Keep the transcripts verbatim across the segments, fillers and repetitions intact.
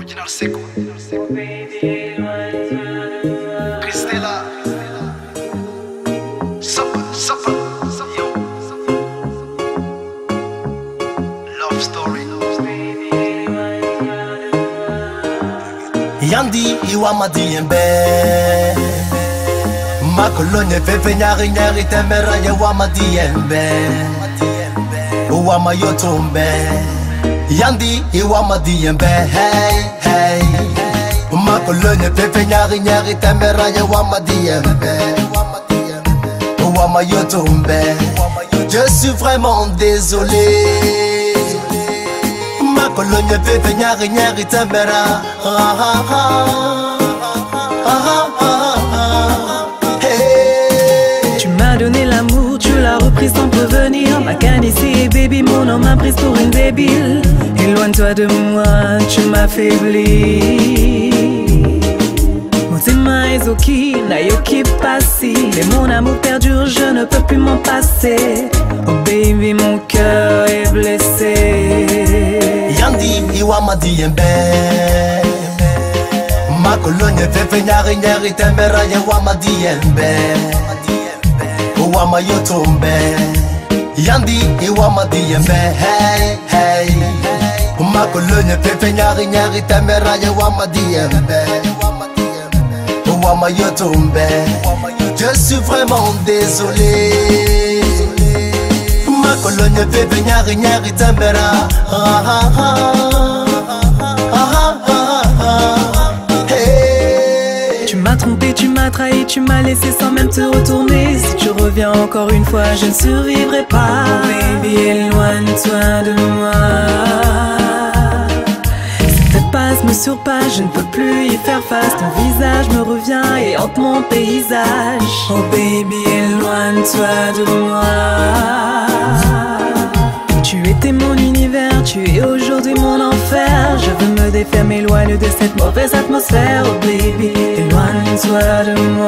Original Seco. Cristela. Supper, supper. Yo. Love story. Yandi iwama diembe Makolonya fefe nyari nyari tembera ya wama diembe Uwama yotumbe Yandi iwama diembe Hey, hey Makolonya fefe nyari nyari tembera ya wama diembe Uwama yotumbe Je suis vraiment désolé Makolonya fefe nyari nyari tembera ah, ah, ah. Ah, ah, ah. Hey. Tu m'as donné l'amour, tu l'as repris sans prévenir. M'a canisé, baby, mon nom m'a prise pour une débile. Éloigne-toi de moi, tu m'affaiblis. Motema ezoki, na yoki passi. Mais mon amour perdure, je ne peux plus m'en passer. Oh baby, mon cœur est blessé. Yandi iwama diembe Makolonya fefe nyari nyari tembera ya wama diembe Uwama yotumbe Yandi iwama diembe Hey, hey Makolonya fefe nyari nyari tembera ya wama diembe Uwama yotumbe Je suis vraiment désolé Makolonya fefe nyari nyari tembera ah, ah, ah. Tu m'as trompé, tu m'as trahi, tu m'as laissé sans même te retourner. Si tu reviens encore une fois, je ne survivrai pas. Oh baby, éloigne-toi de moi. Cette passe me surpasse, je ne peux plus y faire face. Ton visage me revient et hante mon paysage. Oh baby, éloigne-toi de moi. Tu étais mon univers, tu es aujourd'hui mon enfer. Je veux me défaire, m'éloigne de cette mauvaise atmosphère. Oh baby, éloigne-toi de moi.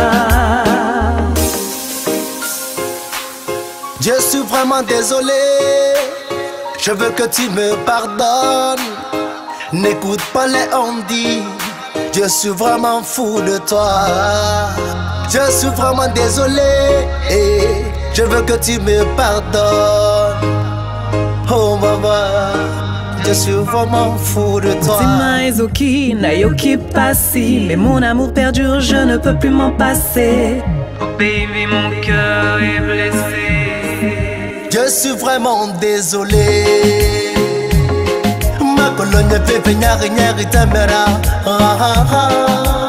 Je suis vraiment désolé. Je veux que tu me pardonnes. N'écoute pas les on-dit. Je suis vraiment fou de toi. Je suis vraiment désolé. Et je veux que tu me pardonnes. Oh maman, je suis vraiment fou de toi. Motema ezoki, na yoki passi. Mais mon amour perdure, je ne peux plus m'en passer. Oh baby, mon cœur est blessé. Je suis vraiment désolé. Makolonya fefe nyari nyari tembera ah, ah, ah.